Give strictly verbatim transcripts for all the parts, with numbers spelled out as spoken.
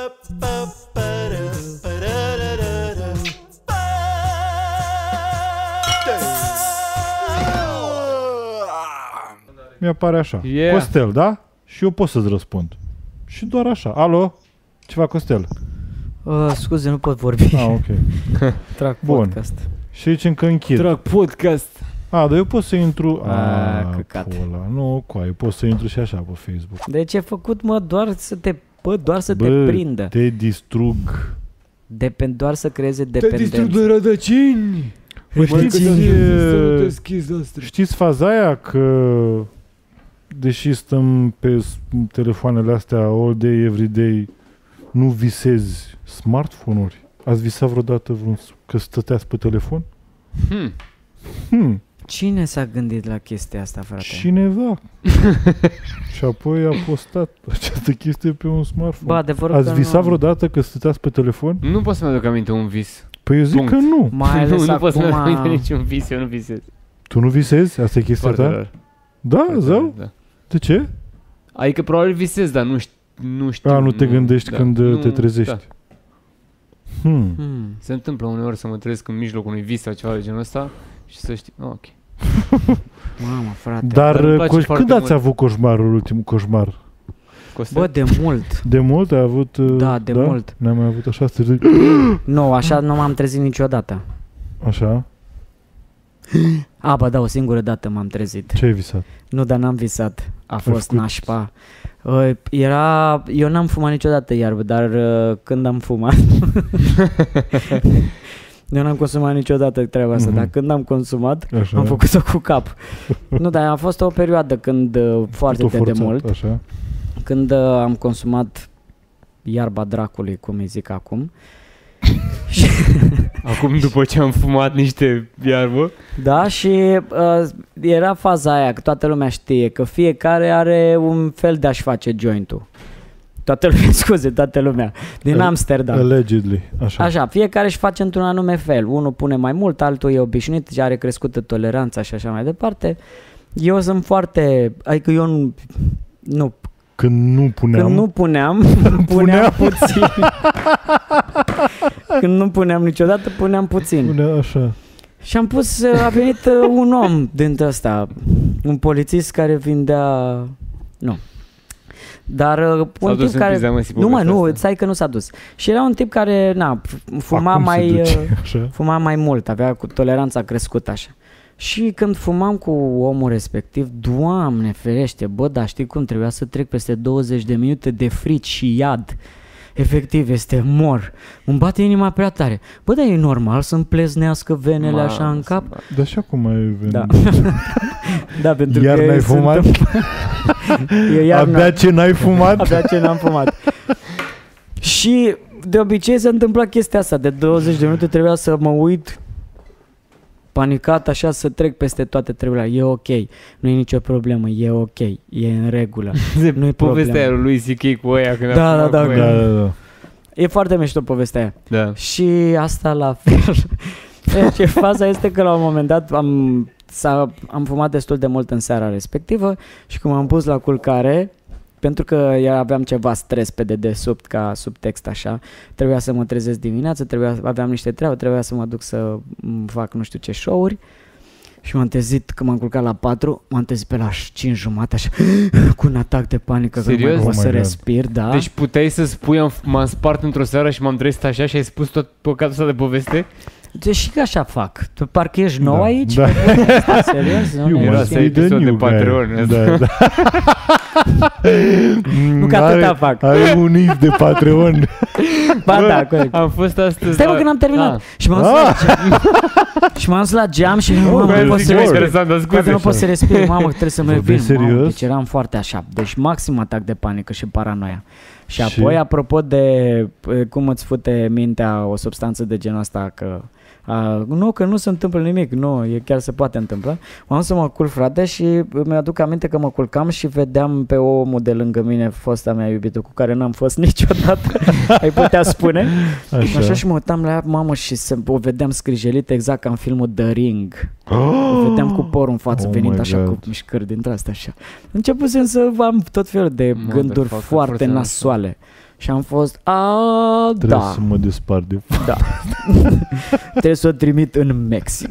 Mi-apare așa. Yeah. Costel, da? Și eu pot să-ți răspund. Și doar așa. Alo? Ceva, Costel? Uh, scuze, nu pot vorbi. Ah, ok. Trag Bun. podcast. Și zicem că închid. Trag podcast. A, dar eu pot să intru... A, A, căcat. pula. Nu, coai, pot să intru și așa pe Facebook. Deci e făcut, mă, doar să te, bă, doar să Bă, te prindă. te distrug. Depend, doar să creeze Te distrug dependență. de rădăcini. Bă, știți, Să deschizi noastre. știți faza aia că deși stăm pe s- telefoanele astea all day, every day, nu visezi smartphone-uri? Ați visat vreodată vreun, s- că stăteați pe telefon? Hmm. Hmm, Cine s-a gândit la chestia asta, frate? cineva. Și apoi a postat această chestie pe un smartphone. Bă, adevărul Ați că visat nu. vreodată că stăteați pe telefon? Nu pot să-mi aduc aminte un vis. Păi eu zic Punct. că nu. Mai ales nu, nu pot să-mi aduc aminte acum... niciun vis, eu nu visez. Tu nu visezi? Asta e chestia Foarte ta? rar. Da, Foarte zău? rar, da. De ce? Adică probabil visez, dar nu știu. Nu, știu, A, nu te gândești când nu, te trezești. Da. Hmm. Hmm. Se întâmplă uneori să mă trezesc în mijlocul unui vis sau ceva de genul ăsta și să știi, oh, ok. Mamă, frate. Dar, Dar îmi place coș- foarte când ați mult. avut coșmarul, ultimul coșmar? Costel? Bă, de mult. De mult ai avut? uh, Da, de mult. N-am mai avut așa să te zic. Nu, așa nu m-am trezit niciodată. Așa? A, bă, da, o singură dată m-am trezit. Ce ai visat? Nu, dar n-am visat. A fost făcut- nașpa. Uh, Era... Eu n-am fumat niciodată iarbă, dar uh, când am fumat... Eu n-am consumat niciodată treaba asta, Mhm. dar când am consumat, Așa. am făcut-o cu cap. Nu, dar a fost o perioadă când, uh, foarte Tot de, de forțat, mult, Așa. când uh, am consumat iarba dracului, cum îi zic acum. Și- Acum după ce am fumat niște iarbă. Da, și uh, era faza aia, că toată lumea știe că fiecare are un fel de a-și face jointul. Toată lumea, scuze, toată lumea, din Al- Amsterdam. Allegedly. Așa. Așa, fiecare își face într-un anume fel. Unul pune mai mult, altul e obișnuit și are crescută toleranța și așa mai departe. Eu sunt foarte... Adică eu nu... nu Când nu puneam... când nu puneam, puneam Puneam. puțin. Când nu puneam niciodată, puneam puțin. Punea așa. Și am pus, a venit uh, un om dintre ăsta, un polițist care vindea... Nu. Dar uh, S-a un dus tip în care... pizza, mă, si Nu, mă, povestea nu, asta. stai că nu s-a dus. Și era un tip care, na, f- fuma Acum se mai... duce, uh, așa. Fuma mai mult, avea cu toleranța crescută așa. Și când fumam cu omul respectiv, Doamne ferește, bă, dar știi cum, trebuia să trec peste douăzeci de minute de frici și iad. Efectiv, este mor. Îmi bate inima prea tare. Bă, dar e normal să-mi pleznească venele Mamă, așa în cap? Dar și acum ai venit. Da. Da, pentru Iar că n-ai sunt- fumat? Eu iar Abia n-am- ce n-ai fumat? Abia ce n-am fumat. Și de obicei se întâmpla chestia asta. De douăzeci de minute trebuia să mă uit panicat așa, să trec peste toate treburile. E ok, nu e nicio problemă, e ok, e în regulă. Nu e Povestea aia problemă. lui C K cu ăia când Da, a da, fumat da, cu Da, ăia. da, da. E foarte mișto povestea aia. Da. Și asta la fel. Deci faza este că la un moment dat am, s-a, am fumat destul de mult în seara respectivă și când m-am pus la culcare, pentru că eu aveam ceva stres pe dedesubt ca subtext așa, trebuia să mă trezesc dimineața, trebuia, aveam niște treabă, trebuia să mă duc să m, fac nu știu ce show-uri și m-am trezit, când m-am culcat la patru, m-am trezit pe la cinci jumate așa, cu un atac de panică, că nu Serios? mai pot Oh să my God. respir, da. Deci puteai să spui, am, m-am spart într-o seară și m-am trezit așa și ai spus tot păcatul ăsta de poveste? Deci și că așa fac. Tu parcă ești nou Da, aici? da. Serios? Nu, You ne Era must să știm. be the episod de new guy. Patreon. Da, da. Nu că Are- atâta fac. Are un if de Patreon. Ba Bă, da, corect. Am fost astăzi... Stai mă la- că n-am terminat. Ah. Și m-am dus la geam. Și m-am dus la geam și mamă, Bă, nu pot zic să că e respir. interesant, dar Poate scuze. nu pot să respir, mamă, trebuie să mă Vorbești revin. Mamă, serios? deci eram foarte așa. Deci maxim atac de panică și paranoia. Și Și? apoi, apropo de e, cum îți fute mintea o substanță de genul ăsta, că a, nu, că nu se întâmplă nimic, nu, e chiar se poate întâmpla. M-am dus să mă culc, frate, și mi-aduc aminte că mă culcam și vedeam pe omul de lângă mine, fosta mea iubită, cu care n-am fost niciodată, ai putea spune. Așa. Așa și mă uitam la ea, mamă, și se, o vedeam scrijelită exact ca în filmul The Ring. O vedeam cu porul în față, Oh venind my așa God. cu mișcări dintre astea așa. Începusem să am tot felul de Motherfucker, gânduri foarte foarte nasoale. Și am fost, a, Trebuie da, să mă despart de da. Trebuie să o trimit în Mexic.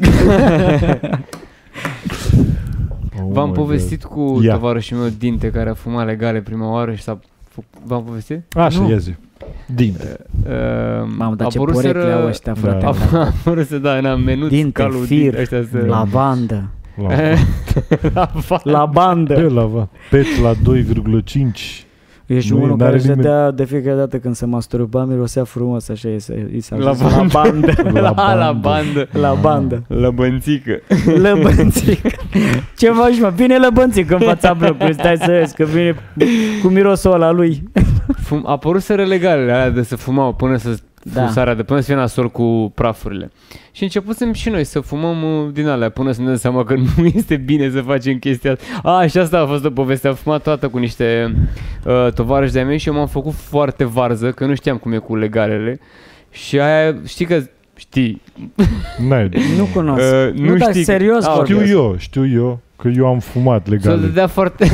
Oh V-am my povestit cu Ia. tovarășul meu Dinte, care a fumat legale prima oară și s-a... V-am povestit? God. Așa, Nu. ia zi. Dinte. Uh, Mamă, dar ce apăruseră- porecle au ăștia, frate. Da. A apărut să da, n-am menut Dinte, calul fir, Dinte, ăștia să... La bandă. La, La va- La bandă. de la va. Pet la doi virgulă cinci. Ești Nu, unul n-are care își nimeni. dădea de fiecare dată când se masturba, mirosea frumos, așa îi se- îi s-a La zis, la bandă. La La, bandă. la bandă. La bandă. La bănțică. Lăbănțică. Ce faci, mă? Vine lăbănțică în fața blocului, stai să vezi că vine cu mirosul ăla lui. Fum, apăruseră legalele alea de să fumau până să Da. da. sarea de până să fie nasol cu prafurile. Și începusem și noi să fumăm uh, din alea până să ne dăm seama că nu este bine să facem chestia asta. A, și asta a fost o poveste. Am fumat toată cu niște uh, tovarăși de-ai mei și eu m-am făcut foarte varză, că nu știam cum e cu legalele. Și aia, știi că, știi, N-ai. Nu cunosc. Uh, nu, nu dar știi- serios Ah, vorbesc. Știu eu, știu eu că eu am fumat s-o legale. dădea foarte...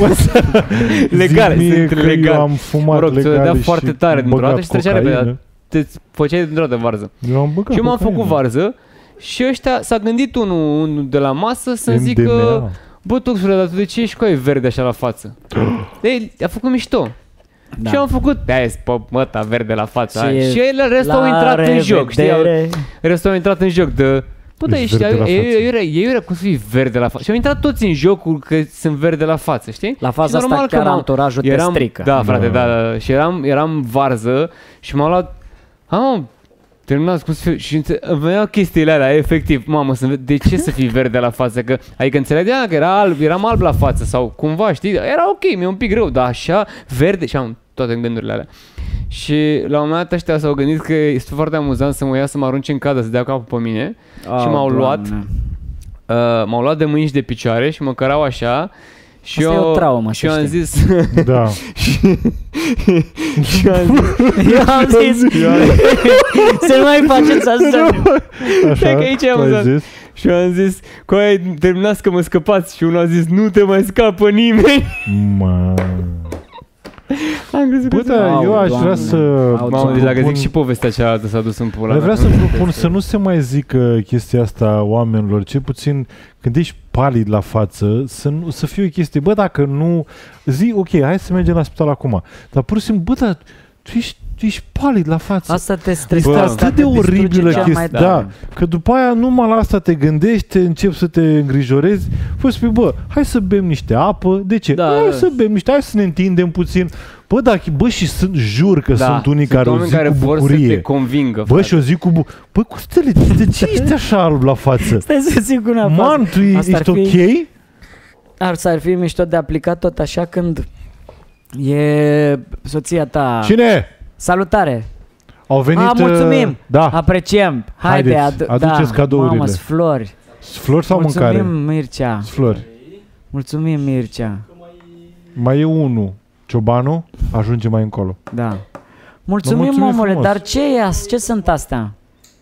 legale, Zi mie sunt că eu legale. am fumat Mă rog, ți-o dădea legale foarte și tare dintr-o băgat dată și trecea repede, cocaină. Te făceai dintr-o dată varză. Eu am băgat Și eu m-am cocaină. făcut varză și ăștia s-a gândit unul, unul de la masă să-mi M D M A. zică: bă, Tuxule, dar tu de ce ești cu aia verde așa la față? Ei, a făcut mișto. Da. Și eu am făcut, aia e măta verde la față. Și aia. Și el, restul au La intrat în joc, știi? Au- revedere. Restul au intrat în joc de... Bă, dar Ești ești, verde la ei, față. ei, ei, ei, ei, cum să fii verde la față? Și au intrat toți în jocul că sunt verde la față, știi? La faza Și asta normal că chiar m-am- anturajul te eram, strică. Da, frate, Da. da, da, da. Și eram, eram varză și m-am luat... Am terminat cum să fiu și înțe- îmi veneau chestiile alea, efectiv, mamă, să, de ce să fii verde la față? Că, adică înțelegeam că era alb, eram alb la față sau cumva, știi, era ok, mi-e un pic greu, dar așa, verde, și am toate în gândurile alea. Și la un moment dat ăștia s-au gândit că este foarte amuzant să mă ia să mă arunce în cadă, să dea capul pe mine. Oh, și m-au luat. Doamne. Uh, m-au luat de mâini și de picioare și mă cărau așa. Și Asta eu, e o traumă, și să eu am știi. zis Da. și eu am zis Eu am zis, să nu mai faceți asta. Așa, Stai că aici e tu ai amuzant. zis? Și eu am zis, cu aia terminați că mă scăpați. Și unul a zis, nu te mai scapă nimeni. Mă. Am crezut Bă, că da, Au, eu aș Doamne. vrea să... Au, Mamă, deci să dacă propun- zic și povestea cealaltă s-a dus în pula Dar mea. vreau să propun să nu se mai zică chestia asta oamenilor, cel puțin când ești palid la față, să, nu, să fie o chestie, bă, dacă nu, zi, ok, hai să mergem la spital acum, dar pur și simplu, bă, dar tu ești, tu ești palid la față. Asta te Este stresează. asta atât te de distruge oribilă cel chestia, mai da, tare. că după aia numai la asta te gândești, te începi să te îngrijorezi, păi spui, bă, hai să bem niște apă, de ce? Da, hai da. să bem niște, hai să ne întindem puțin, bă, dacă, bă, și sunt, jur că Da, sunt unii care o oameni zic care cu vor să te bucurie. convingă, Bă, frate. și o zic cu bu- Bă, Costele, de ce ești așa alb la față? Stai să zic una fază. Man, tu e- Asta ar ești fi- ok? Ar să ar fi mișto de aplicat tot așa când e soția ta. Cine? Salutare. Au venit... A, mulțumim. uh, Da, Apreciem. Haide, Haideți, adu- aduceți da. cadourile. Mamă, flori. flori sau Mulțumim, mâncare? Mircea. Flori. Mulțumim, Mircea. Mai e unul. Ciobanu ajunge mai încolo. Da. Mulțumim, mulțumim omule, frumos. dar ce e as- ce sunt astea?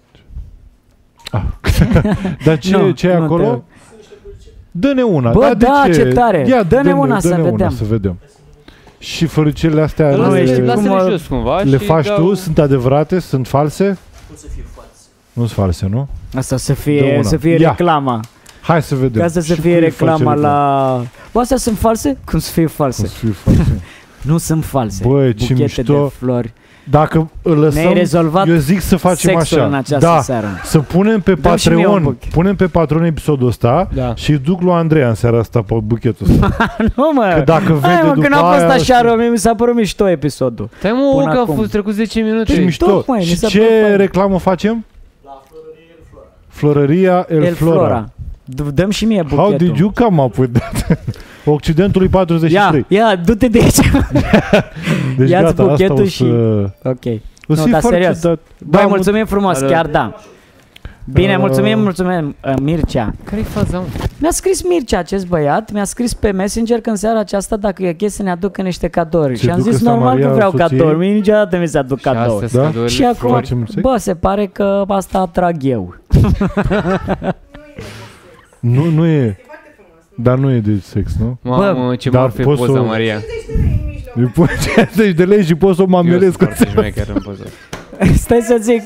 Dar ce, Nu, ce e nu acolo? Dă-ne una. Bă, de da, ce tare. Ia, Dă-ne una să dă-ne vedem. Una să vedem. Și floricele astea Nu, le, ești- Lasă-le cum- jos cumva le și faci dau- tu? Sunt adevărate? Sunt false? Nu sunt false, nu? Asta să Dă fie, una. să fie Ia. reclama. Hai să vedem. Ca asta să Și fie cui reclama face la... Bă, astea sunt false? Cum să fie Cum false? să fie false. Nu sunt false. Băi, ce Buchete mișto. de flori. Dacă îl Ne-ai lăsăm, rezolvat eu zic să facem sexul așa. în această Da, seară. să punem pe Dăm și mie un Patreon, buchet. punem pe Patreon episodul ăsta Da. și îi duc lui Andreea în seara asta pe buchetul ăsta. Nu, mă. Că dacă vede Hai, mă, după că n-a fost aia, așa știi, rău, mie mi s-a părut mișto episodul. Stai mă, Până că a acum. fost trecut zece minute. ce mișto. tocmai, mi Și s-a ce părut fain. reclamă facem? Florăria El, El Flora. Flora. D- Dăm și mie buchetul. How did you come up with that? Occidentului patruzeci și Ia, trei. ia, du-te de aici. Deci ia-ți gata, asta buchetul o să... și- Ok. O să Nu, fie dar foarte serios. ciudat. Băi, Da, mulțumim frumos, Da, da. chiar da. Bine, Uh, mulțumim, mulțumim, uh, Mircea. Care-i faza, mă? Mi-a scris Mircea, acest băiat, mi-a scris pe Messenger că în seara aceasta dacă e ok să ne aducă niște cadouri. Se Și am ducă zis Sta normal Maria că vreau soției? cadouri, mie niciodată mi se aduc Și astea cadouri. sunt Da? cadourile Și acum, flori. Facem sex? bă, se pare că asta atrag eu. Nu, nu e. Dar nu e de sex, nu? Mamă, ce dar mor pe poți poza, să- Maria. Îi pui cincizeci de lei și poți să o mamelezi cu Stai să zic.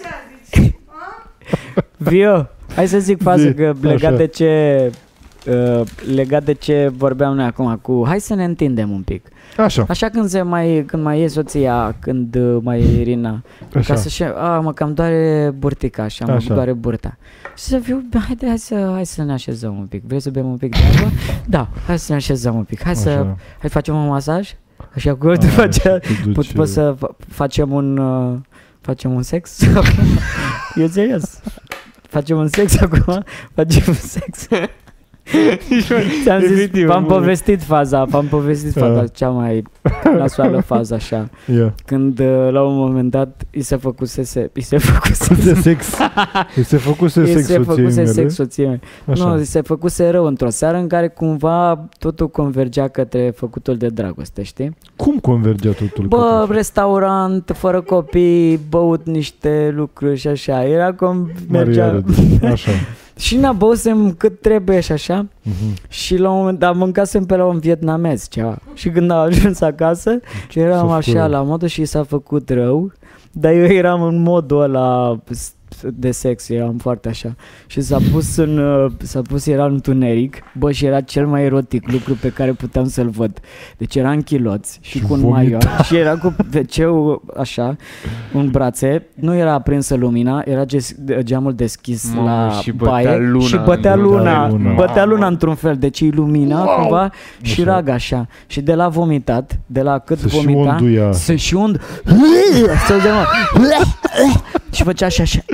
Vio, hai să zic fază Zi, că legat așa. de ce uh, legat de ce vorbeam noi acum cu hai să ne întindem un pic. Așa. Așa când se mai când mai e soția, când uh, mai e Irina, Așa. ca să-și, a, mă cam doare burtica, așa, mă Așa. doare burta. Și să fiu, haide, hai să, hai să ne așezăm un pic. Vrei să bem un pic de apă? Da, hai să ne așezăm un pic. Hai să, Așa. hai facem un masaj? Așa cu te A, face, și te duci, pot, pot să fa- facem un uh, facem un sex? Eu serios. Facem un sex acum? Facem un sex. Ți-am zis, Efectiv, v-am bun. povestit faza, v-am povestit Da. faza, cea mai nasoală fază așa. Ia. Când uh, la un moment dat i se făcusese, i se făcuse De sex. Îi se făcuse i sex se soției făcuse mele. sex soției mele. Așa. Nu, i se făcuse rău într-o seară în care cumva totul convergea către făcutul de dragoste, știi? Cum convergea totul? Bă, către- restaurant, fără copii, băut niște lucruri și așa. Era cum mergea. Mariare. Așa. Și n-a băusem cât trebuie și așa. Mhm. Și la un moment dat mâncasem pe la un vietnamez ceva. Și când a ajuns acasă, eram s-a făcut așa rău. la modul și i s-a făcut rău. Dar eu eram în modul ăla de sex, eram foarte așa. Și s-a pus în, uh, s-a pus, era în întuneric. Bă, și era cel mai erotic lucru pe care puteam să-l văd. Deci era în chiloți și, Și cu un vomita. maior. Și era cu wc așa, în brațe. Nu era aprinsă lumina, era ges- geamul deschis Mamă, la și bătea baie. luna. Și bătea Bătea luna, luna. bătea luna într-un fel. Deci ilumina cumva și Așa. rag așa. Și de la vomitat, de la cât Se și vomita, onduia. se și und să și făcea așa așa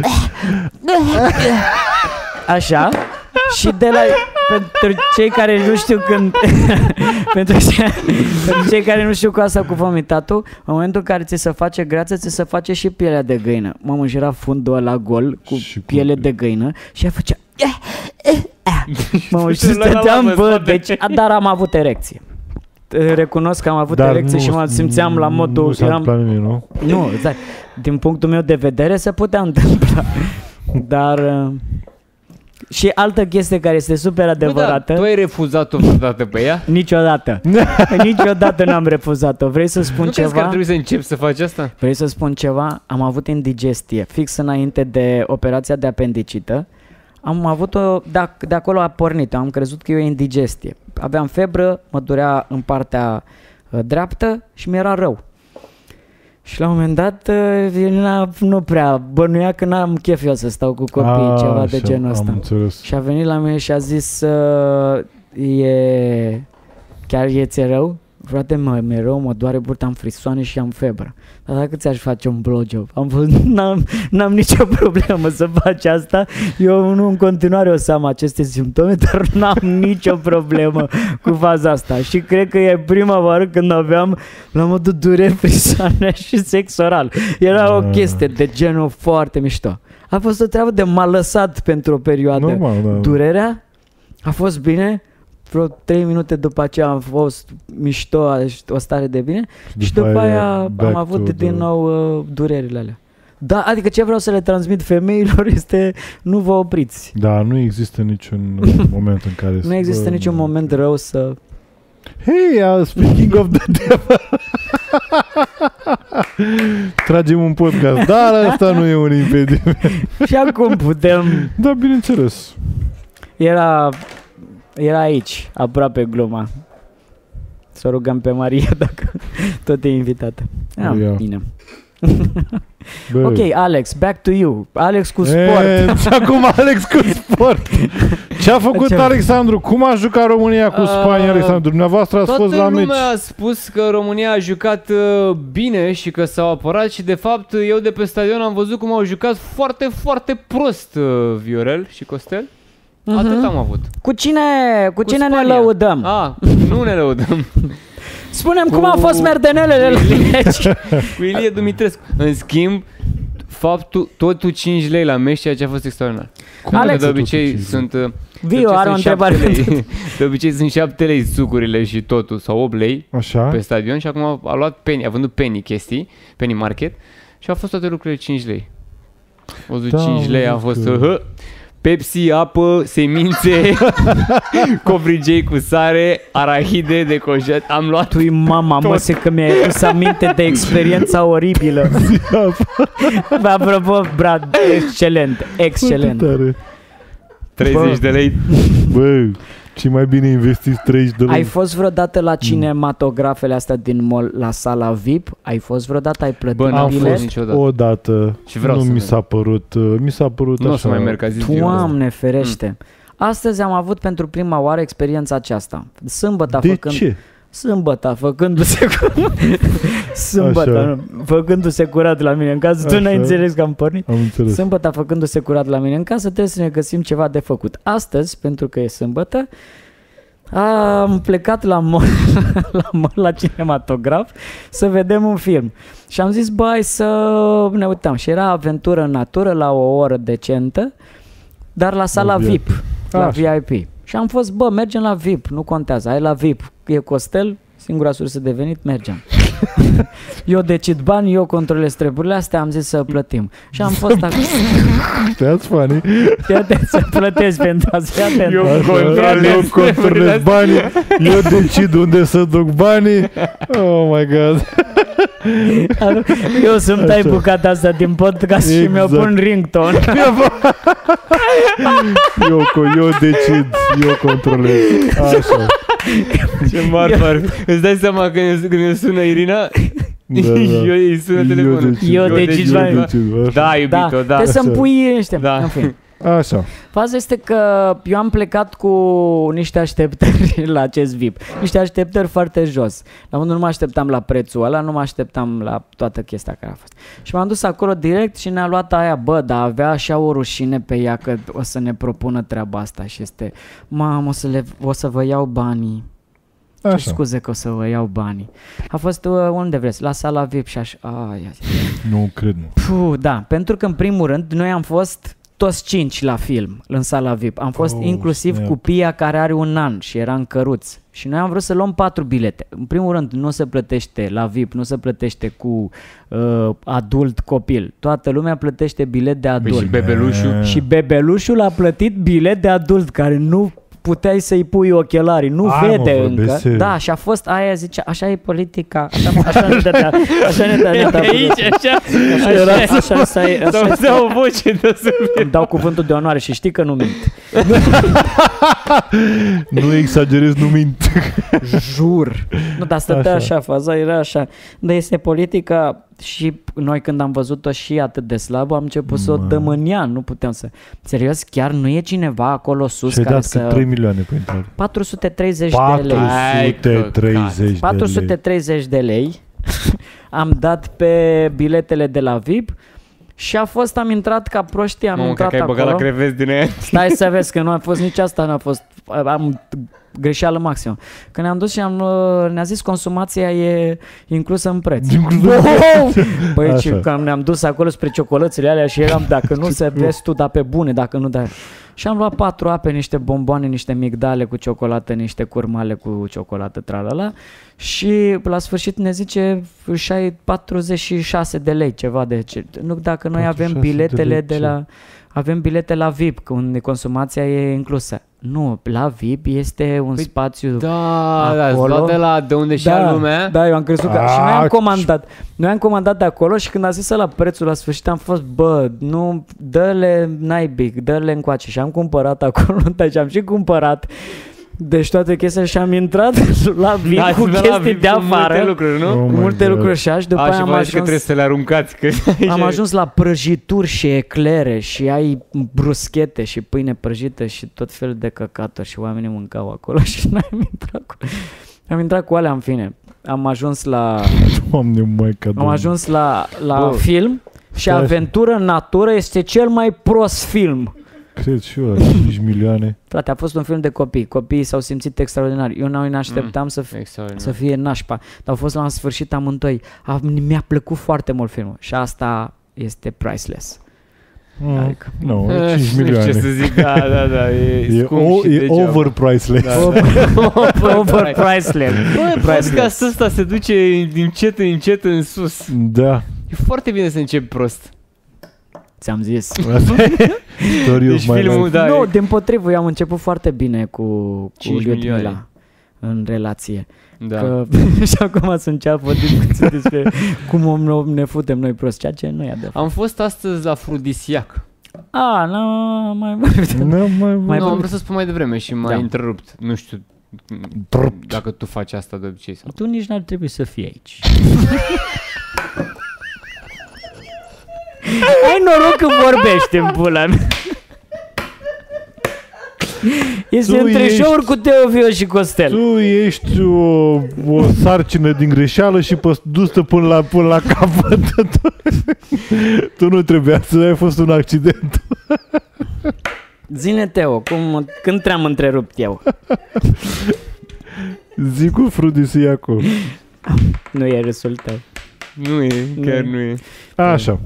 așa și de la pentru cei care nu știu când pentru, cei, pentru cei care nu știu cu asta cu vomitatul, în momentul în care ți se face greață, ți se face și pielea de găină. Mamă, și era fundul ăla gol cu Și cu- piele de găină și ea făcea mamă, și Și la stăteam, lamă, bă, spate. deci, dar am avut erecție. Recunosc că am avut Dar erecție nu- și mă simțeam la modul Nu s-a eram, întâmplat nimic, nu? nu, exact. Din punctul meu de vedere se putea întâmpla. Dar uh, și altă chestie care este super adevărată. Bă, da, tu ai refuzat-o vreodată pe ea? Niciodată. Niciodată n-am refuzat-o. Vrei să spun Nu crezi că ar ceva? trebui să începi să faci asta? Vrei să spun ceva? Am avut indigestie fix înainte de operația de apendicită. Am avut-o, de, de acolo a pornit. Am crezut că e o indigestie. Aveam febră, mă durea în partea uh, dreaptă și mi-era rău. Și la un moment dat, uh, Irina nu prea bănuia că n-am chef eu să stau cu copiii, A, ceva de așa, genul Am ăsta. înțeles. Și a venit la mine și a zis, uh, e... chiar e ți-e rău? Frate, mă, mi-e rău, mă doare burta, am frisoane și am febră. Dar dacă ți-aș face un blowjob? Am fost, n-am, n-am nicio problemă să faci asta. Eu nu în continuare o să am aceste simptome, dar n-am nicio problemă cu faza asta. Și cred că e prima oară când aveam la modul dureri, frisoane și sex oral. Era o Da. chestie de genul foarte mișto. A fost o treabă de m-a lăsat pentru o perioadă. Normal, da. Durerea a fost bine. Vreo trei minute după aceea am fost mișto, o stare de bine și după aia back am to avut the- din nou uh, durerile alea. Da, adică ce vreau să le transmit femeilor este nu vă opriți. Da, nu există niciun moment în care... Nu există să- niciun moment rău să... Hey, uh, speaking of the devil. Tragem un podcast, dar asta nu e un impediment. Și acum putem... Da, bineînțeles. Era, era aici, aproape gluma. Să o rugăm pe Maria dacă tot e invitată. Ah, Ia. bine. Bă. Ok, Alex, back to you. Alex cu sport. E, și acum Alex cu sport. Ce a făcut Ce- Alexandru? Cum a jucat România cu Spania, Uh, Alexandru? Dumneavoastră ați Toată fost la lumea meci. a spus că România a jucat uh, bine și că s-au apărat și de fapt eu de pe stadion am văzut cum au jucat foarte, foarte prost uh, Viorel și Costel. Mhm. Atât am avut. Cu cine, cu cine ne Spania. lăudăm? A, nu ne lăudăm. Spune-mi Cu- cum au fost merdenelele la meci. Cu Ilie Dumitrescu. În schimb, faptul, totul cinci lei la meci, ceea ce a fost extraordinar. Cum Alex, adică de totul obicei cinci lei? sunt uh, de Vio obicei are o sunt întrebare șapte pentru lei. De obicei sunt șapte lei sucurile și totul sau opt lei Așa? pe stadion și acum a, a luat Penny, a vândut Penny chestii, Penny Market și a fost toate lucrurile cinci lei. O zi Da, cinci lei a am fost văzut uh, Pepsi, apă, semințe, covrigei cu sare, arahide de coșet. Am luat Tu-i mama, mă, se că mi-ai adus aminte de experiența oribilă. Apropo, Brad, excelent, excelent. treizeci de lei. Bă, ce mai bine investiți treizeci de lei. Ai fost vreodată la cinematografele astea din mall, la sala V I P? Ai fost vreodată? Ai plătit Bă, n-am bilet? fost niciodată. Odată. Și vreau nu să mi merg. s-a părut, mi s-a părut Nu o așa. să mai merg, a zis Gio. Doamne ferește. Astăzi am avut pentru prima oară experiența aceasta. Sâmbătă De făcând... ce? Sâmbătă, făcându-se cu... Sâmbătă, Așa. nu, făcându-se curat la mine în casă. Tu Așa. n-ai înțeles că am pornit? Am înțeles. Sâmbătă, făcându-se curat la mine în casă, trebuie să ne găsim ceva de făcut. Astăzi, pentru că e sâmbătă, am plecat la mall, la, mall, la cinematograf să vedem un film. Și am zis, bă, hai să ne uităm. Și era aventură în natură la o oră decentă, dar la sala La V I P, la Așa. V I P. Și am fost, bă, mergem la V I P, nu contează, hai la V I P, e Costel, singura sursă de venit, mergem. Eu decid bani, eu controlez treburile astea, am zis să plătim. Și am fost acolo. That's funny. Fii atent să plătesc pentru asta, fii atent. Eu Așa, controlez eu controlez banii, eu decid unde să duc banii. Oh my god. Eu să-mi tai bucata asta din podcast și mi-o Exact. pun ringtone. Eu, eu decid, eu controlez. Așa. Ce marfar. Îți dai seama când, când îmi sună Irina? Da, da. Eu îi sună telefonul. decid, Eu decid, eu vai. decid, așa. Da, iubito, da. Trebuie să-mi Așa. pui niște. Da. În fine. Așa. Faza este că eu am plecat cu niște așteptări la acest V I P. Niște așteptări foarte jos. La unul nu mă așteptam la prețul ăla, nu mă așteptam la toată chestia care a fost. Și m-am dus acolo direct și ne-a luat aia, bă, dar avea așa o rușine pe ea că o să ne propună treaba asta și este, mamă, o să, le, o să vă iau banii. Ce Așa. scuze că o să vă iau banii. A fost uh, unde vreți, la sala V I P și așa. Ai, ai. Nu cred, nu. Puh, da, pentru că în primul rând noi am fost toți cinci la film, în sala V I P. Am fost Oh, inclusiv snap. cu Pia care are un an și era în căruț. Și noi am vrut să luăm patru bilete. În primul rând, nu se plătește la V I P, nu se plătește cu uh, adult copil. Toată lumea plătește bilet de Păi adult. și bebelușul. Și bebelușul a plătit bilet de adult, care nu puteai să-i pui ochelarii, nu Hai, mă, vede încă. vorbesc serios. Da, și a fost aia, zicea, așa e politica, așa, așa ne dădea, așa ne dădea. Aici, așa, Așa era, așa, așa, e, așa, să așa o voce de să îmi dau cuvântul de onoare și știi că nu mint. Nu exagerez, nu mint. Jur. Nu, dar stătea Așa. așa, faza era așa. Dar este politica și noi când am văzut-o și atât de slabă, am început să o Mă. dăm în ea, nu puteam să... Serios, chiar nu e cineva acolo sus Și-ai care dat să... cât trei milioane pe intrare. patru sute treizeci de lei. Ai, patru sute treizeci de lei. patru sute treizeci de lei am dat pe biletele de la V I P și a fost, am intrat ca proștii, am Mamă, intrat cred că ai băgat acolo. la creveți din aia. Stai să vezi că nu a fost nici asta, n-a fost, am greșeală maximă. Când ne-am dus și am, ne-a zis consumația e inclusă în preț. Păi Așa. și când ne-am dus acolo spre ciocolățile alea și eram, dacă nu se vezi tu, dar pe bune, dacă nu, dar... Și am luat patru ape, niște bomboane, niște migdale cu ciocolată, niște curmale cu ciocolată, tralala. Și la sfârșit ne zice șai patruzeci și șase de lei, ceva de ce. Nu, dacă noi avem patruzeci și șase de biletele lei, de ce? la... Avem bilete la V I P, unde consumația e inclusă. Nu, la V I P este un Păi, spațiu... Da, da, Acolo? luat de la de unde și da, lumea. da, eu am crezut că... A, Și noi am ce- comandat. Noi am comandat de acolo și când a zis la prețul la sfârșit am fost, bă, nu, dă-le naibic, dă-le încoace. Și am cumpărat acolo, deci am și cumpărat. Deci toate chestiile și am intrat la V I P Da, cu ați venit la chestii V I P de cu multe afară. lucruri, nu? Oh Cu my multe God. lucruri și așa și după A, aia și am vă zici că trebuie ajuns... să le aruncați. Că Am ajuns la prăjituri și eclere și ai bruschete și pâine prăjită și tot felul de căcaturi și oamenii mâncau acolo și noi am intrat cu, am intrat cu alea în fine. Am ajuns la, Doamne, maica, am Doamne. ajuns la, la Bă, film și stai așa. Aventură în natură este cel mai prost film. Cred și eu, cinci milioane. Frate, a fost un film de copii. Copiii s-au simțit extraordinar. Eu nu ne așteptam Mm. să, f- Extraordinar. să fie nașpa. Dar au fost la sfârșit amândoi. A, mi-a plăcut foarte mult filmul și asta este priceless. Mm, Adică- nu, Eh, cinci nu știu milioane. ce să zic, da, da, da, e E, scump o, și e degeaba. overpriceless. Da. Over priceless. Bă, podcastul ăsta se duce din încet în încet în sus. Da. E foarte bine să începi prost. ți-am zis. Story Deci of my filmul, life. da. Nu, dimpotrivă, eu am început foarte bine cu, cu cinci Liudmila milioane. în relație. Da. Că, și acum să înceapă discuții despre cum om ne futem noi prost, ceea ce nu e adevărat. Am fost astăzi la Afrodisiac. A, nu, mai Nu, mai, Mai nu, am bun. vrut să spun mai devreme și m-ai Da. întrerupt. Nu știu Trupt. dacă tu faci asta de obicei sau... Tu nici n-ar trebui să fii aici. Ai noroc că vorbești în pula mea. Este Tu între ești- show-uri cu Teofio și Costel. Tu ești o, o sarcină din greșeală și păs- dusă până la, până la capăt. Tu nu trebuia să ai fost un accident. Zine, Teo, cum, când te-am întrerupt eu? Zi cu Frudisiacul. Nu e râsul tău. Nu e, chiar Nu. nu e. Așa.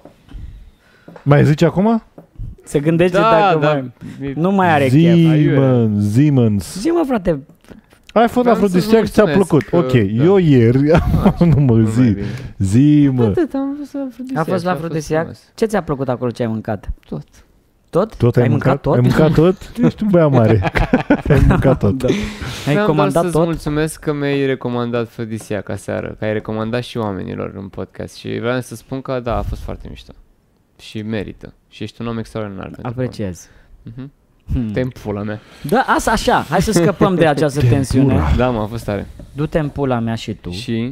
Mai zici acum? Se gândește Da, dacă da. mai... Nu mai are chef. Siemens, Siemens. Zi, mă, frate, Ai fost la Vreau să-ți Frudisiac și ți-a mulțumesc plăcut. că- Ok, da. eu ieri, nu mă Mult mai zi, bine. zi mă. Atât, am fost la Afrodisiac. a fost la și a fost Frudisiac? frumos. Ce ți-a plăcut acolo ce ai mâncat? Tot. Tot? Tot ai, mâncat? tot? Ai mâncat tot? Ești un băiat mare. Ai mâncat tot. Da. Ai Vreau doar comandat să-ți tot? mulțumesc că mi-ai recomandat Afrodisiac aseară, că ai recomandat și oamenilor în podcast și vreau să spun că da, a fost foarte mișto. Și merită. Și ești un om extraordinar. pentru Apreciez. Mhm. Hmm. Te-ai în pula mea. Da, asta așa, hai să scăpăm de această tensiune. Da, mă, a fost tare. Du-te în pula mea și tu. Și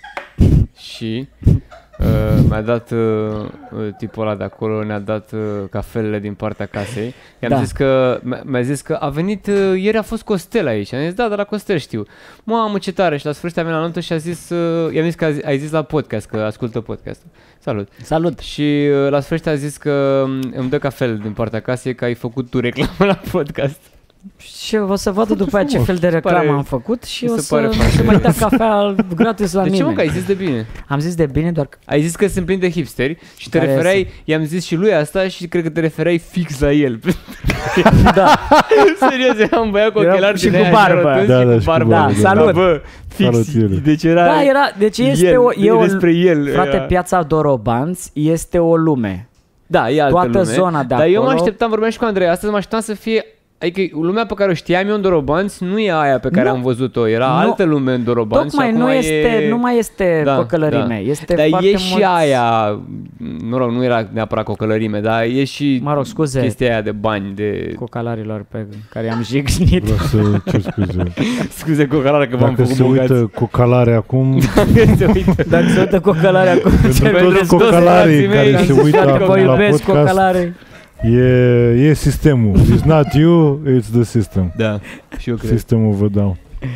și uh, mi-a dat uh, uh, tipul ăla de acolo, ne-a dat uh, cafelele din partea casei. I-am Da. zis că mi-a mi-a zis că a venit uh, ieri a fost Costel aici. Am zis da, de la Costel știu. Mamă, ce tare. Și la sfârșit a venit la nuntă și a zis uh, i-am zis că a zi- ai zis la podcast că ascultă podcastul. Salut. Salut. Și uh, la sfârșit a zis că um, îmi dă cafel din partea casei că ai făcut tu reclamă la podcast. Și o să vadă după aceea ce fel de reclamă pare- am făcut și mi o se să, pare o foarte să mai dea cafea gratis la De ce mine. mă, că ai zis de bine? Am zis de bine, doar că Ai zis că sunt plin de hipsteri și te Care referai, i-am zis și lui asta și cred că te referai fix la el. da, Serios, era un băiat cu Era ochelari și din cu aia barbă. rotunzi Da, și da, cu și cu barbă. barbă, da. Salut. Bă, fix, Salut, Iuliu. deci era da, era, deci este el, o, e o, despre el. frate, era. piața Dorobanți este o lume. Da, e altă toată lume, zona de dar eu mă acolo- așteptam, vorbeam și cu Andrei, astăzi mă așteptam să fie. Adică lumea pe care o știam eu în Dorobanți nu e aia pe care Nu. am văzut-o, era Nu. altă lume în Dorobanți. Tocmai și nu, acum este, e... nu mai este Da, cocălărime, da. este Dar foarte e și mulți- aia, mă rog, nu era neapărat cocălărime, dar e și Mă rog, scuze chestia aia de bani, de... cocalarilor pe care am jignit. Vreau să cer scuze. Scuze cocălară că v-am Dacă făcut se bogați. uită cocalare acum, se uită. Dacă se uită cocalarea cu pentru toți toți cocalarii frații mei, care se dacă uită Dacă vă acum la iubesc podcast, cocalare. e, e sistemul. It's not you, it's the system. Da, și eu cred. Sistemul vă dau.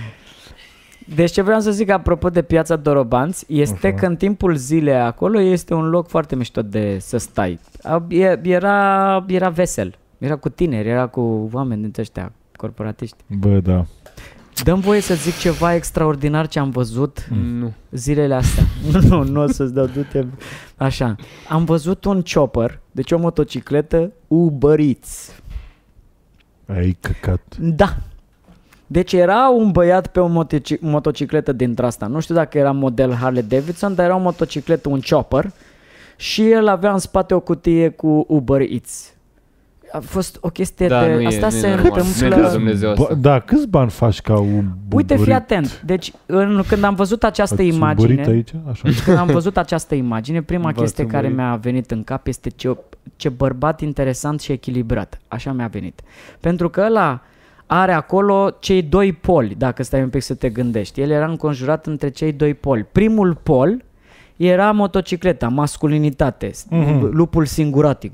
Deci ce vreau să zic apropo de piața Dorobanți este Așa. că în timpul zilei acolo este un loc foarte mișto de să stai. A- e- Era, era vesel, era cu tineri, era cu oameni dintre ăștia corporatiști. Bă, da. Dăm voie să zic ceva extraordinar ce am văzut Nu. zilele astea. Nu, nu o să-ți dau, du-te. Așa. Am văzut un chopper, deci o motocicletă Uber Eats. Ai căcat. Da. Deci era un băiat pe o motoci- motocicletă dintre asta. Nu știu dacă era model Harley Davidson, dar era o motocicletă, un chopper. Și el avea în spate o cutie cu Uber Eats. A fost o chestie Da, de... nu e, asta nu se e normal. Nu e de întâmplă... Dumnezeu asta. Ba, da, câți bani faci ca un Uite, fii buburit? atent. Deci, în, când am văzut această Ați imagine... buburit aici? Așa. Când am văzut această imagine, prima V-ați chestie care urmărit? mi-a venit în cap este ce, ce bărbat interesant și echilibrat. Așa mi-a venit. Pentru că ăla are acolo cei doi poli, dacă stai un pic să te gândești. El era înconjurat între cei doi poli. Primul pol era motocicleta, masculinitate, Mhm. lupul singuratic.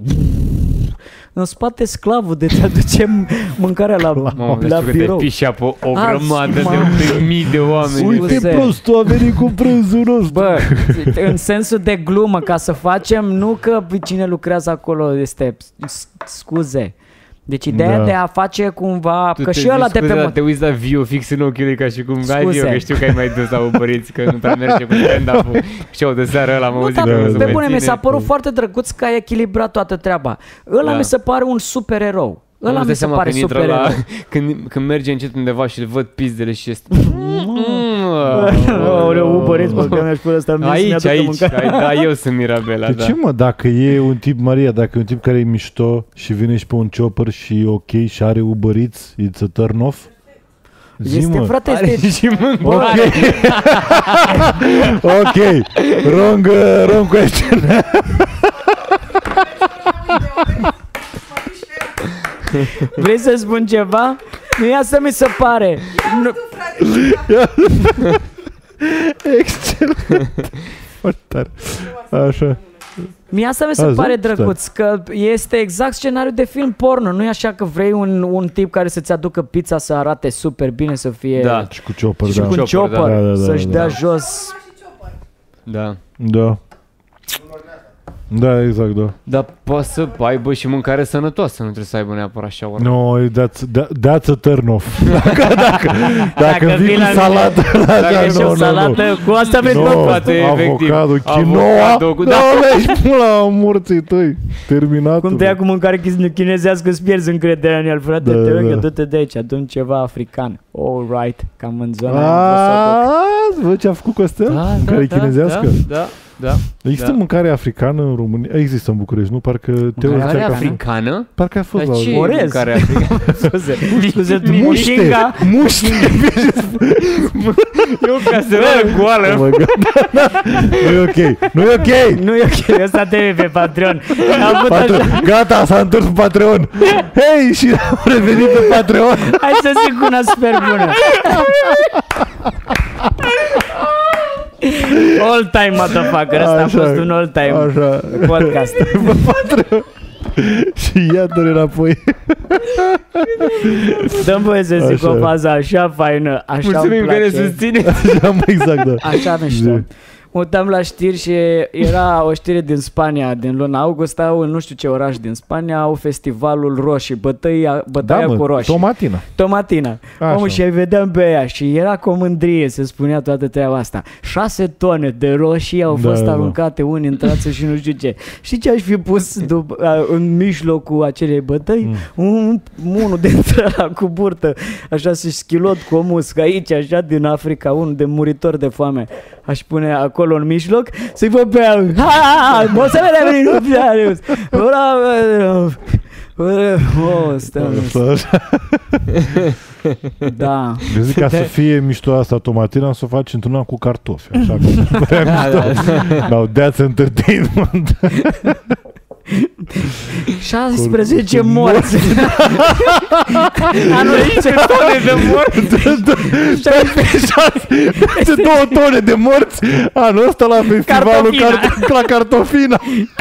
În spate sclavul de ți aduce mâncarea la, Mamă, la știu că te birou. pișea pe o Ah, grămadă de, mamă. de mii de oameni. Uite, Uite prostul, a venit cu prânzul nostru. Bă, în sensul de glumă, ca să facem, nu că cine lucrează acolo este s- scuze. Deci ideea Da. de a face cumva, Tu că te și ăla zici, de pe scuze, dar mot- te uiți la Vio fix în ochii lui ca și cum ai Scuze. eu, că știu că ai mai dus la ubăriți, că nu prea merge cu stand-up-ul. Și de seară ăla am Nu, auzit dar că o să pe mai bune, mi ține s-a părut cu- foarte drăguț că a echilibrat toată treaba. Ăla Da. mi se pare un supererou. Ăla mi se pare super la, când, când merge încet undeva și îl văd pizdele și este... Aoleu, Uber-Eats, bă, că mi-aș pune ăsta. Aici, aici, da, eu sunt Mirabela, de da. ce, mă, dacă e un tip, Maria, dacă e un tip care e mișto și vine și pe un chopper și e ok și are Uber Eats, it's a turn off? Zi, este, mă. frate, Are este... și mâncare. Ok, ok, wrong, uh, wrong question. Vrei să spun ceva? Nu, asta mi se pare. Nu... Excelent. Foarte tare. Așa. Mie asta mi se A, pare zi, drăguț, că este exact scenariul de film porno. Nu e așa că vrei un, un tip care să-ți aducă pizza să arate super bine, să fie... Da. Și cu chopper, Și da. cu un Chopper, chopper, da. Da, da, da, să-și da. dea jos. Da. Da. Da, exact, da. Dar poate să aibă și mâncare sănătoasă, nu trebuie să aibă neapărat așa ori. No, that's, that, that's a turn off. Dacă, dacă, dacă, Dacă vii vii cu la mine- salată, Dacă așa, e și nu, o nu, salată, nu. cu asta vezi No, bă, frate, efectiv. avocado, quinoa, Avocado cu- da, ești pula morții tăi, terminat. cum te ia cu mâncare chis- chinezească, îți pierzi încrederea în el, frate, Da, te rog, da. eu, du-te de aici, adu-mi ceva african. All right, cam în zona aia. Aaa, vă ce a făcut Costel? Da, Mâncare da, chinezească? Da, da, da. Există da. mâncare africană în România? Există în București, nu? Parcă te Mâncare că a fost. africană? Parcă a fost Dar la ce e Orez. mâncare africană? Scuze. Scuze, Muște, mușinga. muște. E o caserolă goală. Oh my God. Nu e ok, nu e ok. Nu e ok, ăsta trebuie pe Patreon. Am avut așa. Patreon. Gata, s-a întors pe Patreon. Hei, și am revenit pe Patreon. Hai să zic una super bună. All time, motherfucker. Ăsta a Așa, fost un all time Așa. podcast. Pe Patreon. Și iată-ne înapoi. Dăm voie să zic Așa. o fază așa faină, așa Mulțumim îmi că ne place. susțineți. Așa, mă, exact, da. Așa mișto. Mă uitam la știri și era o știre din Spania, din luna august, au în nu știu ce oraș din Spania, au festivalul roșii, bătăia, bătaia Da, cu mă, roșii. tomatina. Tomatina. Așa. Omul și-i vedeam pe ea și era cu mândrie, se spunea toată treaba asta. Șase tone de roșii au Da, fost da. aruncate unii în trață și nu știu ce. Și ce aș fi pus dup- a, în mijlocul acelei bătăi? Mm. Un, unul dintre ăla cu burtă, așa și schilot cu o muscă aici, așa din Africa, unul de muritor de foame. Aș pune acolo în mijloc să-i văd pe ea. Ha! Mă să vedem, nu fiarius! Oh, stai. Da. Eu zic ca să fie mișto asta tomatina, să o faci într-una cu cartofi. Așa că prea mișto. No, that's entertainment. șaisprezece morți. Anul Ce tone de morți. Peste două tone de morți anul ăsta la festivalul Cartofina. Cart- la Cartofina.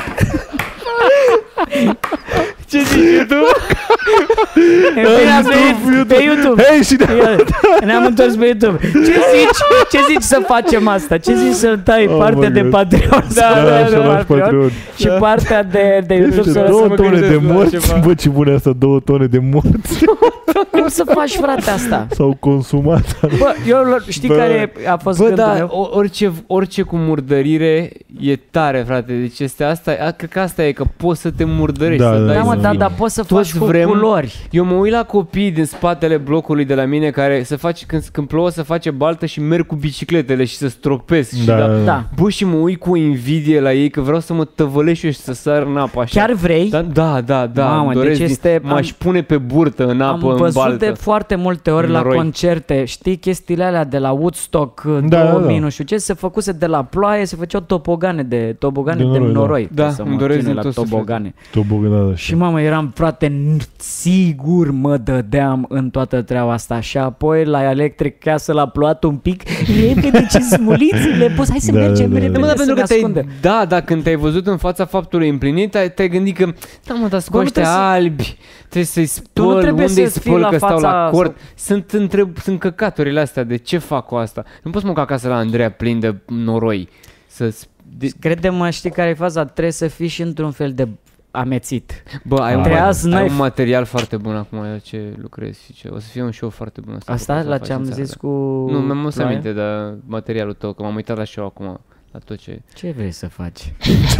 Ce zici tu? Bine, ați venit pe YouTube. Hei, și de... Ia, ne-am întors pe YouTube. Ce zici? Ce zici să facem asta? Ce zici să tai Oh partea my de God. Patreon? Da, Să da, dai da, pe lași Patreon Patreon. și partea de, de YouTube Deci, să două lăsăm. tone de gândesc la morți. ceva. Bă, ce bune asta, două tone de morți. Cum să faci, frate, asta? S-au consumat. Bă, eu știi Bă. care a fost Bă, gândul da, meu? o- orice, orice cu murdărire e tare, frate. Deci este asta, a, cred că asta e, că poți să te murdărești, Da, să da, dai Da, mă, să da, fii. dar poți să Toți faci cu vrem- culori. Eu mă uit la copii din spatele blocului de la mine care se face, când, când plouă să face baltă și merg cu bicicletele și să stropesc. Și Da, da, Da. Bă, și mă uit cu invidie la ei că vreau să mă tăvălești eu și să sar în apă așa. Chiar vrei? Da, da, da, da. Mamă, îmi doresc deci din- este- M-aș am- pune pe burtă în apă, Am în văzut baltă. de foarte multe ori În la noroi. concerte, știi, chestiile alea de la Woodstock Da, două mii, da. nu știu ce, se făcuse de la ploaie, se făceau tobogane de tobogane De de noroi, noroi. da. Da, Să îmi mă doresc chinui din la tot sufletul. tobogane. Tobogănată. Și mamă, eram, frate, n- sigur mă dădeam în toată treaba asta. Și apoi la Electric Castle a plouat un pic, repede ce smulițile, poți, hai să Da, mergem da, da. repede Da, mă, dar să pentru ne că te-ai, ascundem. da, da, când te-ai văzut în fața faptului împlinit, ai, te-ai gândit că, da mă, dar Bă, nu scoște trebuie să- albi, trebuie să-i Tu nu spăl, trebuie unde-i să fii spăl la că stau la fața cort. Sunt, întreb, sunt căcaturile astea, de ce fac cu asta? Nu poți mă ca acasă la Andreea plin de noroi. Să de, Crede-mă, știi care e faza? Trebuie să fii și într-un fel de amețit. bă, ai un, Treaz, ai n-ai un f- material foarte bun acum la ce lucrezi și ce. O să fie un show foarte bun. Asta, Asta pe care la o să ce faci am în seara, zis da. cu Nu, mi-am să ploaia? aminte, dar materialul tău, că m-am uitat la show acum. la tot ce... Ce vrei să faci?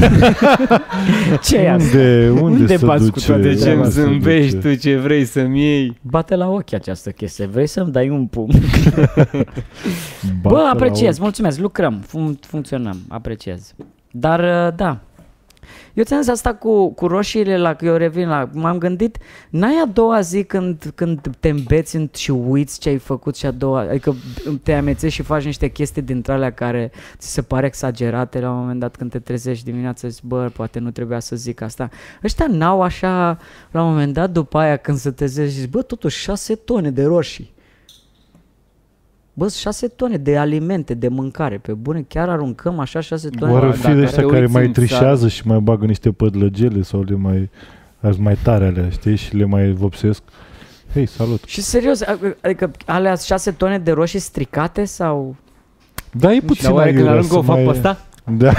Ce e asta? Unde, unde, Unde se bați cu duce? toate De ce treaba îmi se zâmbești duce? tu, ce vrei să-mi iei? Bate la ochi această chestie. Vrei să-mi dai un pumn? Bate Bă, la apreciez, ochi. mulțumesc, lucrăm, fun- funcționăm, apreciez. Dar, uh, da, eu ți-am zis asta cu, cu roșiile, la, eu revin la, m-am gândit, n-ai a doua zi când, când te îmbeți în- și uiți ce ai făcut și a doua, adică te amețești și faci niște chestii dintre alea care ți se pare exagerate la un moment dat când te trezești dimineața, zici, bă, poate nu trebuia să zic asta. Ăștia n-au așa, la un moment dat după aia când se trezești, zici, bă, totuși șase tone de roșii. Bă, șase tone de alimente, de mâncare, pe bune, chiar aruncăm așa șase tone? Oare Bă, fi dacă de ăștia te care uiți mai în trișează țară- și mai bagă niște pădlăgele sau le mai, mai tare alea, știi, și le mai vopsesc? Hei, salut! Și serios, adică alea șase tone de roșii stricate sau... Da, e puțin Dar oare când aiurea aruncă să o fac mai- pe asta? Da.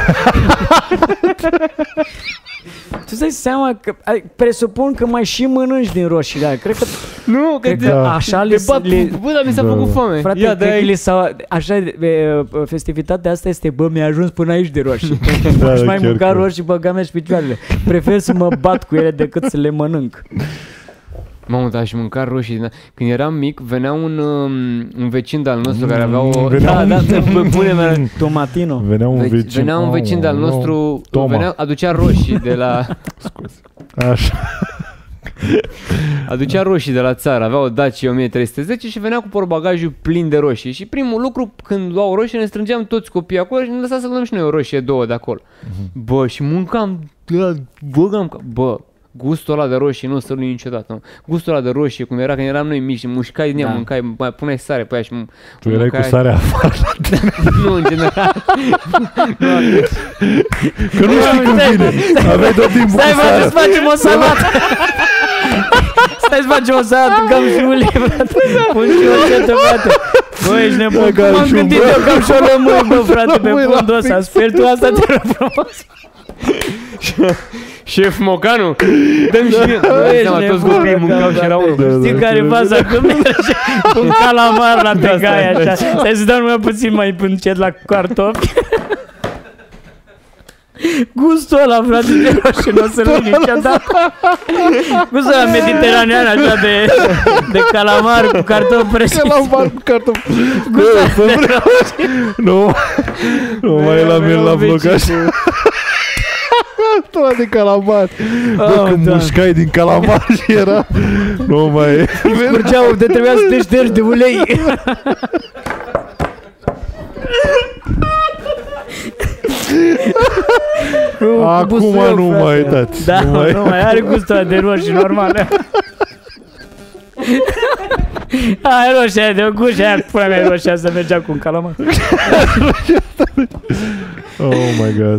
Tu îți dai seama că, ai- presupun că mai și mănânci din roșiile alea. Cred că, Nu, că cred te... că Da. așa Le le... bat, le bă, dar mi s-a Da. făcut foame. frate, Ia, cred de că li s-a... Așa, e, festivitatea asta este, bă, mi-a ajuns până aici de roșii. Da, Și mai chiar mânca că- roșii, băga mea și picioarele. Prefer să mă bat cu ele decât să le mănânc. Mamă, dar și mânca roșii. din- Când eram mic, venea un, um, un vecin de-al nostru care avea o... Venea Da, un- da, bă, pune-mă. Tomatino. Venea un Ve- vecin. venea un vecin de-al Aoleu, nostru, Toma. venea, aducea roșii de la... Așa. Aducea roșii de la țară, avea o Dacia o mie trei sute zece și venea cu portbagajul plin de roșii. Și primul lucru, când luau roșii, ne strângeam toți copiii acolo și ne lăsa să luăm și noi o roșie, două de acolo. Bă, și mâncam, băgam, bă, gustul ăla de roșii nu o să-l iei niciodată. Mă. Gustul ăla de roșie, cum era când eram noi mici, mușcai din ea, Da. mâncai, mai puneai sare pe ea și Tu erai cu sarea afară. Nu, în general. Că nu știi cum vine. Aveai tot timpul Stai, cu frate, sarea. să facem o salată! Stai să facem o salată, cam și ulei, frate. Pun și o cetă, frate. Bă, ești nebun. Dacă ai M-am și un gândit bă- eu cam și o lămâi, bă, frate, pe Lămâi la fundul ăsta. Sper tu asta, te rog frumos. Șef Mocanu, dăm și mie. ești Seama, toți nebun, copiii da, mâncau da, și erau... da. Știi care e faza? Când merge cu un calamar la tegaie, așa. Stai să dau numai puțin mai încet la cartofi. Gustul ăla, frate, de roșii, nu o să-l iei niciodată. Gustul ăla mediteranean, așa, de, de calamar cu cartofi prăjiți. Calamar cu cartofi. Bă, Gustul să vreau. Nu, nu mai e la mine la blocaj. Ăla de calamar. Bă, Oh, când da. mușcai din calamar și era... Nu mai e. Curgeau, de trebuia să te ștergi de ulei. Cu Acum busuioc, nu frate. mai, tati. Da, Nu nu mai- mai, are gustul ăla de roșii normale. Aia roșia aia de o gușă, aia pula mea roșia să mergea cu un calamar. Oh my god.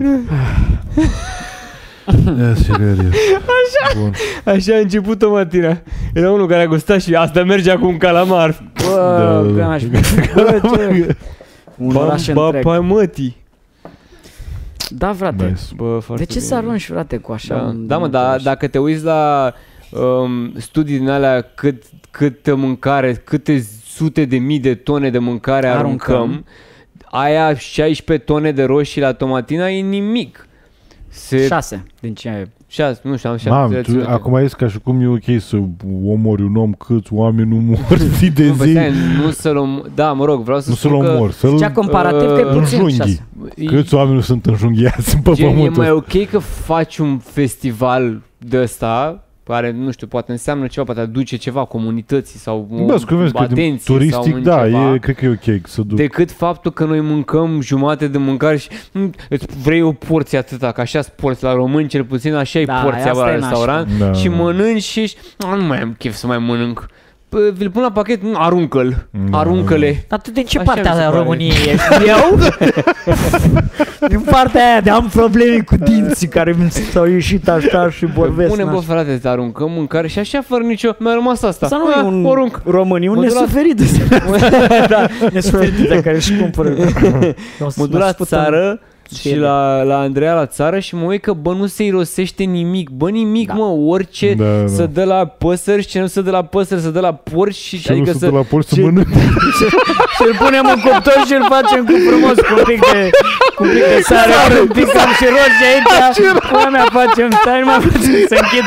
Ia serios. Așa. Bun. Așa a început tomatina. Era unul care a gustat și asta mergea cu un calamar. Bă, Da, da. gaș, bă, ce... Un oraș Ba, întreg. pa, mătii. Da, frate. Nice. Bă, foarte De ce bine. să arunci, frate, cu așa? Da, un- da mă, un dar oraș? dacă te uiți la um, studii din alea cât, câtă mâncare, câte sute de mii de tone de mâncare aruncăm, Aruncăm. aia șaisprezece tone de roșii la tomatina e nimic. Se... Șase din ce... Șase, nu știu, am șase. Mam, tu, acum ești ca și cum e ok să omori un om, câți oameni nu mor zi de nu, păi zi. stai, nu să-l om... Da, mă rog, vreau să Nu să-l spun că omor, să-l Cea comparativ că e uh, puțin înjunghi. șase. e- Câți oameni nu sunt înjunghiați pe gen, e pământul mai ăsta? ok că faci un festival de ăsta care, nu știu, poate înseamnă ceva, poate aduce ceva comunității sau Bă, să vezi că din atenție sau turistic, în da, ceva, e, cred că e ok să duc. decât faptul că noi mâncăm jumate de mâncare și "Mm, îți vrei o porție atâta, că așa porți la români cel puțin, așa e Da, porția asta la e restaurant nașpa. Da, și da. mănânci și ești, "Ah, nu mai am chef să mai mănânc. Pă, vi-l pun la pachet, "Nu, aruncă-l, Da, aruncă-le. Dar tu din ce Așa parte mi se a pare. României ești? Eu? Din partea aia de am probleme cu dinții care mi s-au ieșit așa și vorbesc. Pune, bă, nașpa. frate, să aruncăm mâncare și așa fără nicio, mi-a rămas asta. Asta nu Ah, e un o arunc. român, e un Mă duc la- nesuferit. Da, nesuferit de care își cumpără. Mă duc la țară și la, la Andreea la țară și mă uit că bă nu se irosește nimic, bă nimic da. mă, orice da, da. să dă la păsări și ce nu să dă la păsări să dă la porci și, și adică nu să dă la porci să și, mănânc. Și îl punem în cuptor și îl facem cu frumos, cu un pic de, cu un pic de sare, cu un pic cam și roșii aici. Pula mea facem, stai, nu mai facem să închid.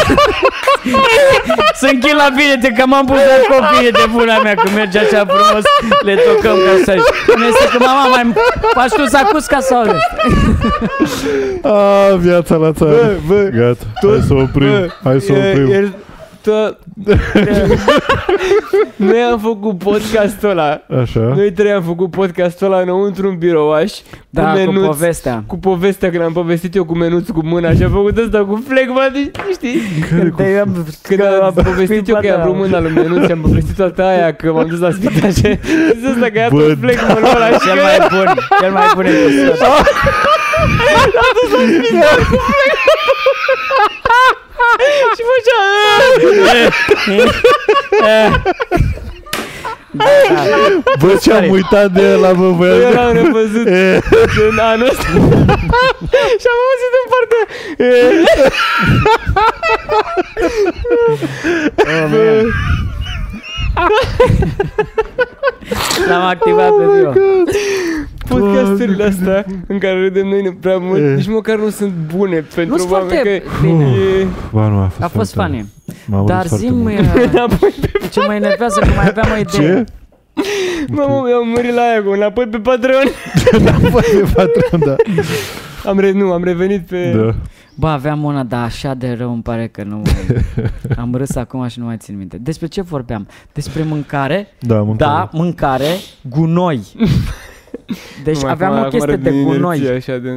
Să închid la vinete, că m-am pus la copii de pula mea, că merge așa frumos, le tocăm ca să-și. Îmi este că mama mai faci tu zacusca sau ales? A, viața la țară. Bă, bă, gata, tot, hai să oprim, bă, hai să oprim. E, e, tot... Noi am făcut podcastul ăla. Așa. Noi trei am făcut podcastul ăla înăuntru un birouaș. Da, cu, menuț, cu povestea. Cu povestea, când am povestit eu cu menuț cu mâna și am făcut ăsta cu flegma, deci, știi? Când, cu... am, când am povestit eu că i-am vrut mâna lui menuț și am povestit toată aia că m-am dus la spital și zis ăsta că i-a tot flegma lui ăla. Cel mai bun, cel mai bun episod. L-a dus la spital cu flegma. Și făcea bă, ce-am uitat de el la bă, bă. Eu l-am revăzut în anul ăsta și am auzit în partea L-am activat pe viu. Podcasturile astea în care râdem noi prea mult, nici măcar nu sunt bune pentru oameni că bine. E... Ba, nu, a fost, a fost funny. Dar zi-mi ce mă enervează că mai aveam o idee. Ce? Mamă, eu am murit la aia cu înapoi pe Patreon. Înapoi pe Patreon, da. Am re, nu, am revenit pe... Da. Bă, aveam una, dar așa de rău îmi pare că nu mai... Am râs acum și nu mai țin minte. Despre ce vorbeam? Despre mâncare? Da, mâncare. Da, mâncare, gunoi. Deci nu, aveam acum, o chestie de gunoi. Așa de...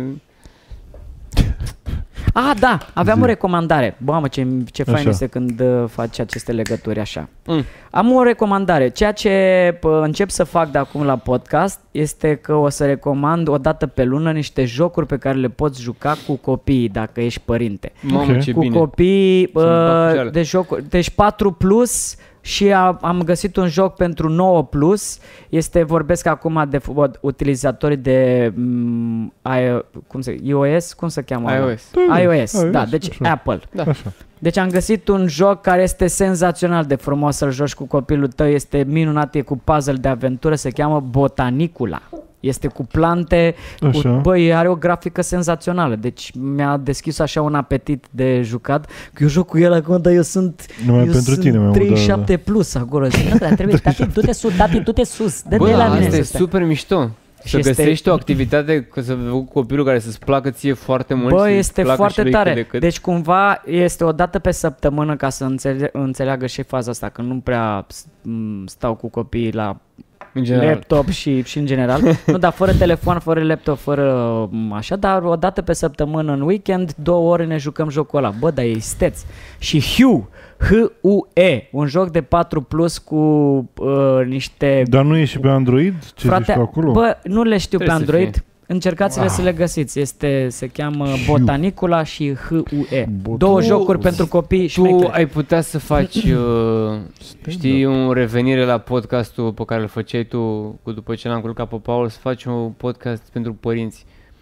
Ah, da, aveam Zi. o recomandare. Bă, mă, ce, ce fain Așa. este când uh, faci aceste legături așa. Mm. Am o recomandare. Ceea ce pă, încep să fac de acum la podcast este că o să recomand o dată pe lună niște jocuri pe care le poți juca cu copiii dacă ești părinte. Mamă, Okay. ce Cu bine. copii uh, bag de jocuri. Deci patru plus și a, am găsit un joc pentru nouă plus. Este, vorbesc acum de utilizatorii de um, I, cum se, iOS, cum se cheamă? iOS. Da, iOS, iOS, da, deci așa. Apple. Da. Așa. Deci am găsit un joc care este senzațional de frumos să-l joci cu copilul tău, este minunat, e cu puzzle de aventură, se cheamă Botanicula. Este cu plante, cu, băi, are o grafică senzațională, deci mi-a deschis așa un apetit de jucat, că eu joc cu el acum, dar eu sunt, numai eu pentru sunt tine, mai treizeci și șapte da, plus acolo. Zic, nu, dar trebuie, tati, du-te sus, tati, du-te sus, dă Bă, de la asta mine. e super mișto. Să este... găsești o activitate că să vezi cu copilul care să-ți placă ție foarte mult. Bă, este foarte tare. De cât. Deci cumva este o dată pe săptămână ca să înțele- înțeleagă și faza asta, că nu prea stau cu copiii la în general. laptop și, și în general. Nu, dar fără telefon, fără laptop, fără așa, dar o dată pe săptămână în weekend, două ore ne jucăm jocul ăla. Bă, dar e isteț. Și Hue, H U E, un joc de patru plus cu uh, niște... Dar nu e și pe Android? Ce Frate, zici tu acolo? Bă, nu le știu Trebuie pe să Android. fie. Încercați-le Ah. să le găsiți. Este, se cheamă Hue. Botanicula și H U E. Bot- Două Tu- jocuri pentru copii și Tu ai putea să faci, uh, știi, un revenire la podcastul pe care îl făceai tu cu după ce l-am culcat pe Paul, să faci un podcast pentru părinți.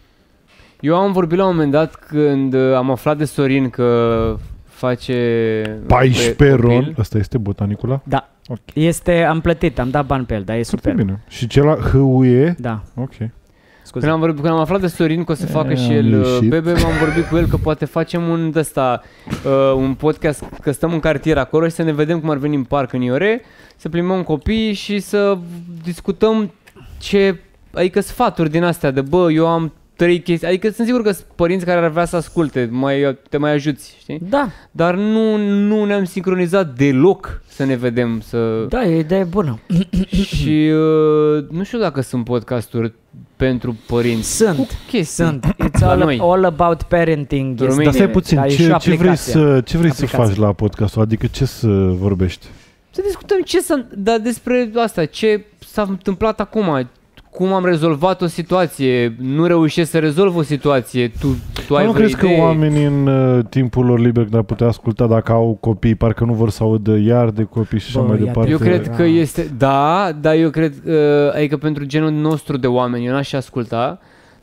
Eu am vorbit la un moment dat când uh, am aflat de Sorin că face paisprezece copil. ron. Asta este Botanicula? Da. Ok. Este, am plătit, am dat bani pe el, dar e Foarte super. bine. Și celălalt H U E? Da. Ok. Scuze. Când am, vorbit, când am aflat de Sorin că o să facă E, și am el uh, ieșit. bebe, m-am vorbit cu el că poate facem un ăsta, uh, un podcast, că stăm în cartier acolo și să ne vedem cum ar veni în parc în Iore, să plimbăm copiii și să discutăm ce, adică sfaturi din astea de bă, eu am trei chestii, adică sunt sigur că sunt părinți care ar vrea să asculte, mai, te mai ajuți, știi? Da, Dar nu, nu ne-am sincronizat deloc să ne vedem, să... da, e o idee bună. Și uh, nu știu dacă sunt podcasturi pentru părinți. Sunt, Cu chestii. sunt. It's La all, noi. all about parenting. Este, România. Dar stai puțin, dar e și ce, o ce vrei, aplicație. să, ce vrei să Aplicație. faci la podcastul? Adică ce să vorbești? Să discutăm ce s-a, dar despre asta, ce s-a întâmplat acum, cum am rezolvat o situație, nu reușesc să rezolv o situație, tu, tu ai Nu vreo crezi că idee? oamenii în uh, timpul lor liber când ar putea asculta dacă au copii, parcă nu vor să audă iar de copii și așa Bă, mai ia departe? Eu cred Da. că este, da, dar eu cred, uh, adică pentru genul nostru de oameni, eu n-aș asculta,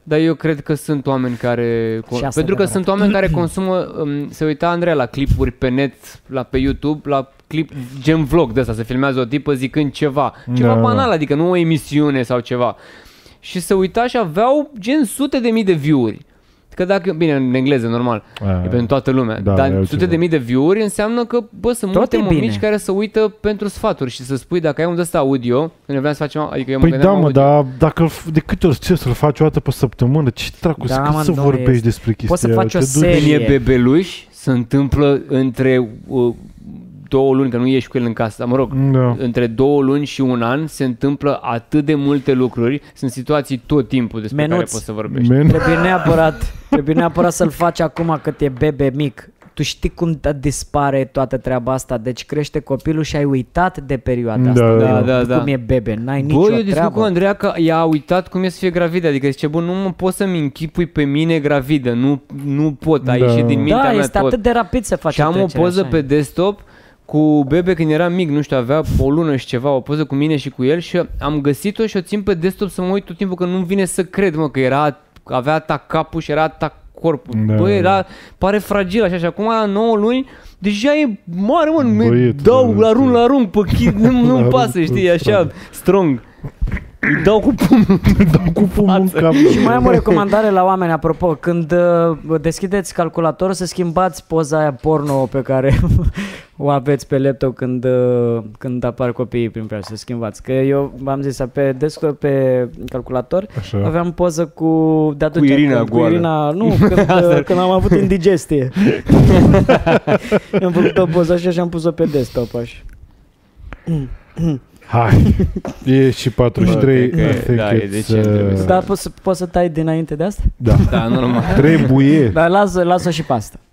dar eu cred că sunt oameni care... Și asta Pentru e că adevărat. sunt oameni care consumă... Um, se uita Andreea la clipuri pe net, la, pe YouTube, la clip gen vlog de ăsta, se filmează o tipă zicând ceva. Ceva Da, banal, da. adică nu o emisiune sau ceva. Și se uita și aveau gen sute de mii de view-uri. Că dacă, bine, în engleză, normal, Aia, e pentru toată lumea, da, dar e sute altceva. de mii de view-uri înseamnă că, bă, sunt Tot multe e mămici bine. care se uită pentru sfaturi și să spui, dacă ai un de-ăsta audio, când vreau să facem, adică eu mă Păi gândeam da, mă, audio. dar dacă de câte ori ce să-l faci o dată pe săptămână, ce dracu, Da, da, mă, să nu vorbești este. despre chestia Poți să aia, faci o te duci- serie. Când e bebeluș, se întâmplă între uh, două luni, că nu ieși cu el în casă, dar mă rog, Da. între două luni și un an se întâmplă atât de multe lucruri, sunt situații tot timpul despre Menuț. care poți să vorbești. Men, Trebuie neapărat, trebuie neapărat să-l faci acum cât e bebe mic. Tu știi cum te dispare toată treaba asta, deci crește copilul și ai uitat de perioada asta. Da, da, de da, da. Cum e bebe, n-ai nicio Bă, eu discut treabă. cu Andreea că ea a uitat cum e să fie gravidă, adică zice, bă, nu mă pot să-mi închipui pe mine gravidă, nu, nu pot, a Da. ieșit din mintea Da, mea este tot. atât de rapid să faci Și am o trecerea, poză așa pe e. desktop cu bebe când era mic, nu știu, avea o lună și ceva, o poză cu mine și cu el și am găsit-o și o țin pe desktop să mă uit tot timpul că nu vine să cred, mă, că era, avea atac capul și era atac corpul. Da. Bă, era, pare fragil așa și acum la nouă luni deja e mare, mă, Băiet, dau, da, l-arunc, da. l-arunc pe chid, nu, nu-mi L-arunc pasă, pe știi, așa, stradă. strong. Îi dau cu pumnul. dau cu pumnul în cap. Și mai am o recomandare la oameni, apropo, când uh, deschideți calculatorul să schimbați poza aia porno pe care o aveți pe laptop când, uh, când apar copiii prin preajă, să schimbați. Că eu v-am zis, pe desktop, pe calculator, Așa. aveam poză cu de atunci, Cu Irina când, cu goală. Irina, nu, când, uh, când am avut indigestie. Am făcut o poză așa și am pus-o pe desktop așa. Hai. E și patruzeci și trei. Bă, cred că e- I think da, e it's, decent, trebuie să- uh, Dar poți să, poți să tai dinainte de asta? Da. Da, normal. Trebuie. Dar lasă, lasă și pe asta.